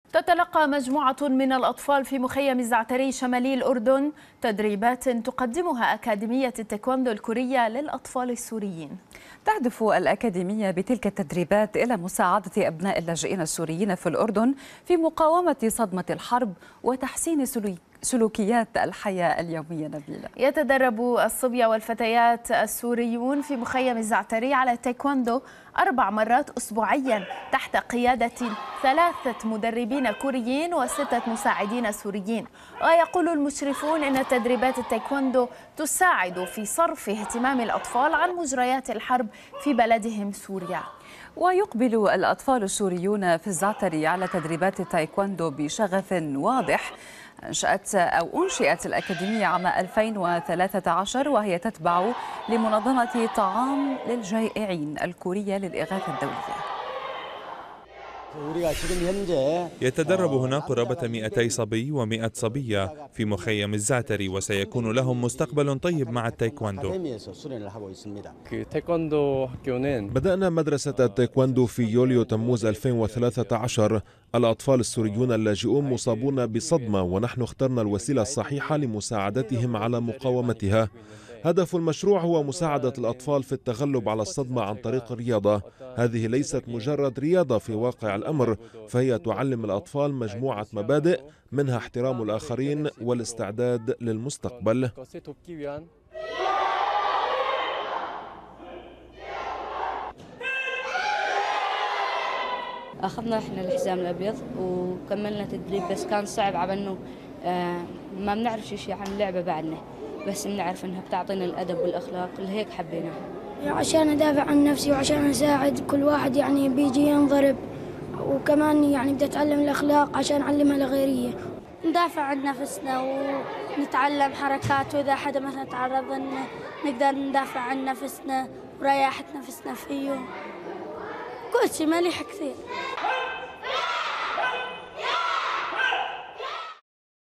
تتلقى مجموعة من الأطفال في مخيم الزعتري شمالي الأردن تدريبات تقدمها أكاديمية التايكوندو الكورية للأطفال السوريين. تهدف الأكاديمية بتلك التدريبات إلى مساعدة أبناء اللاجئين السوريين في الأردن في مقاومة صدمة الحرب وتحسين سلوكيات الحياة اليومية. نبيلة، يتدرب الصبية والفتيات السوريون في مخيم الزعتري على التايكوندو 4 مرات أسبوعيا تحت قيادة 3 مدربين كوريين و6 مساعدين سوريين. ويقول المشرفون إن تدريبات التايكوندو تساعد في صرف اهتمام الأطفال عن مجريات الحرب في بلدهم سوريا. ويقبل الأطفال السوريون في الزعتري على تدريبات التايكوندو بشغف واضح. أنشئت الأكاديمية عام 2013 وهي تتبع لمنظمة طعام للجائعين الكورية للإغاثة الدولية. يتدرب هنا قرابة 200 صبي و100 صبية في مخيم الزعتري، وسيكون لهم مستقبل طيب مع التايكوندو. بدأنا مدرسة التايكوندو في يوليو تموز 2013. الأطفال السوريون اللاجئون مصابون بصدمة، ونحن اخترنا الوسيلة الصحيحة لمساعدتهم على مقاومتها. هدف المشروع هو مساعدة الأطفال في التغلب على الصدمة عن طريق الرياضة. هذه ليست مجرد رياضة في واقع الأمر، فهي تعلم الأطفال مجموعة مبادئ، منها احترام الآخرين والاستعداد للمستقبل. أخذنا إحنا الحزام الأبيض وكملنا تدريب، بس كان صعب على إنه ما بنعرف شيء عن اللعبة بعدنا، بس بنعرف إنها بتعطينا الأدب والأخلاق اللي هيك حبيناها. عشان أدافع عن نفسي وعشان أساعد كل واحد بيجي ينضرب، وكمان بدي أتعلم الأخلاق عشان أعلمها لغيري. ندافع عن نفسنا ونتعلم حركات، وإذا حدا مثلا تعرض نقدر ندافع عن نفسنا ورياحة نفسنا فيه. كل شيء مليح كثير.